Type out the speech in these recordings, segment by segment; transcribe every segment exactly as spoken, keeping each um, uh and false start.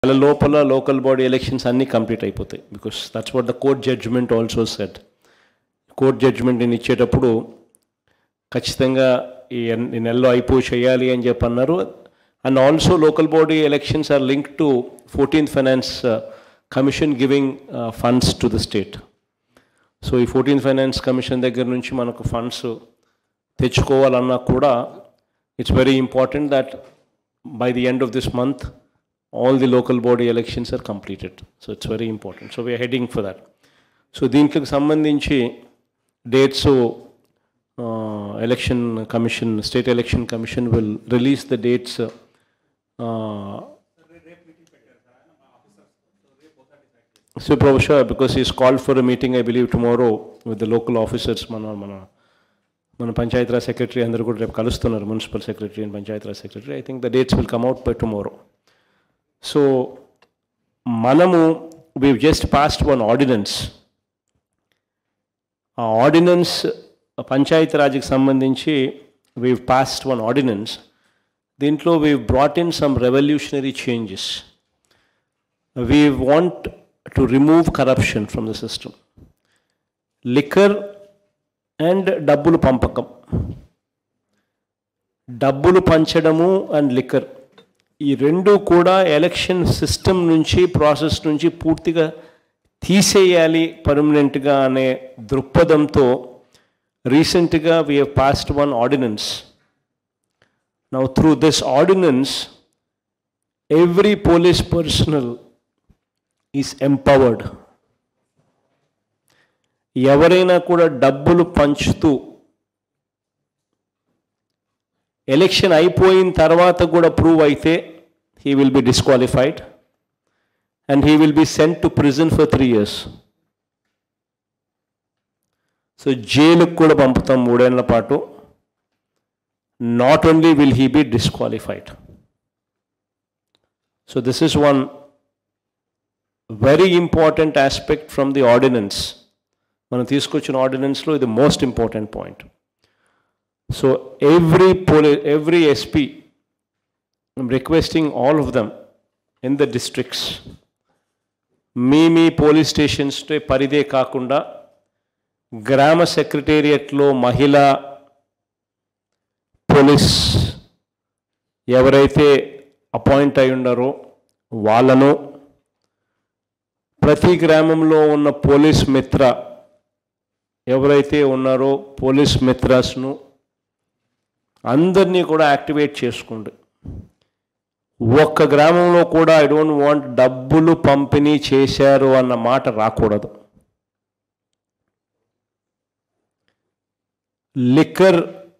నెల లోపల local body elections అన్నీ కంప్లీట్ అయిపోతాయి. Because that's what the court judgement also said. Court జడ్జ్మెంట్ని ఇచ్చేటప్పుడు ఖచ్చితంగా ఈ నెలలో అయిపోయి చేయాలి అని చెప్పి అన్నారు. And also local body elections are link to fourteenth finance commission giving funds to the state. So ఈ ఫోర్టీన్త్ ఫైనాన్స్ కమిషన్ దగ్గర నుంచి మనకు ఫండ్స్ తెచ్చుకోవాలన్నా కూడా it's very important that by the end of this month all the local body elections are completed. So it's very important. So we are heading for that. So దీనికి సంబంధించి dates, so uh, election commission, state election commission will release the dates. Uh, so Professor, because he's called for a meeting, I believe tomorrow with the local officers. Mana mana mana Panchayat Raj secretary andaru kuda repu kalustunaru, municipal secretary and Panchayat Raj secretary. I think the dates will come out by tomorrow. So, manamu, we've just passed one ordinance. A ordinance, Panchayat Raj ki sambandhinchi, we've passed one ordinance. Dintlo we've brought in some revolutionary changes. We want to remove corruption from the system. Liquor and dabbulu pampakam. Dabbulu panchadamu and liquor. ఈ రెండు కూడా election system నుంచి process నుంచి పూర్తిగా తీసేయాలి పర్మనెంట్గా అనే దృక్పథంతో రీసెంట్గా we have passed one ordinance. Now through this ordinance every police personnel is empowered. ఎవరైనా కూడా డబ్బులు పంచుతూ ఎలక్షన్ అయిపోయిన తర్వాత కూడా ప్రూవ్ అయితే he will be disqualified and he will be sent to prison for three years. So జైలుకు కూడా పంపుతాం మూడేళ్ల పాటు. Not only will he be disqualified. So this is one very important aspect from the ordinance. మనం తీసుకొచ్చిన ఆర్డినెన్స్లో ఇది most important point. So every poli- every S P, I'm requesting all of them in the districts, మీ మీ police స్టేషన్స్తో పరిదే కాకుండా గ్రామ సెక్రటేరియట్లో మహిళా పోలీస్ ఎవరైతే అపాయింట్ అయి ఉన్నారో వాళ్ళను, ప్రతి గ్రామంలో ఉన్న పోలీస్ మిత్ర ఎవరైతే ఉన్నారో పోలీస్ మిత్రాస్ను అందరినీ కూడా యాక్టివేట్ చేసుకోండి. ఒక్క గ్రామంలో కూడా ఐ డోంట్ వాంట్ డబ్బులు పంపిణీ చేశారు అన్న మాట రాకూడదు. లిక్కర్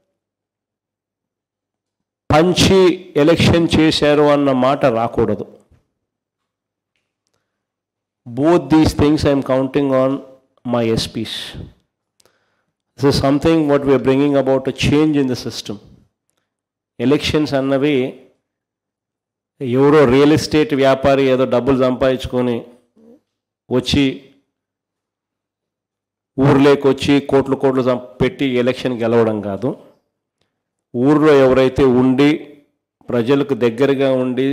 పంచి ఎలక్షన్ చేశారు అన్న మాట రాకూడదు. Both these things I'm counting on my SPs. This is something what we are bringing about a change in the system. Elections అన్నవి ఎవరో రియల్ ఎస్టేట్ వ్యాపారి ఏదో డబ్బులు సంపాదించుకొని వచ్చి ఊర్లోకి వచ్చి కోట్లు కోట్లు పెట్టి ఎలక్షన్ గెలవడం కాదు. ఊర్లో ఎవరైతే ఉండి ప్రజలకు దగ్గరగా ఉండి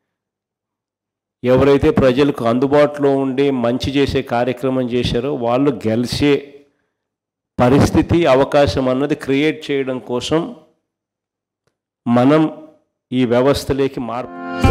ఎవరైతే ప్రజలకు అందుబాటులో ఉండి మంచి చేసే కార్యక్రమం చేశారో వాళ్ళు గెలిచే పరిస్థితి అవకాశం అన్నది క్రియేట్ చేయడం కోసం మనం ఈ వ్యవస్థలోకి మార్పు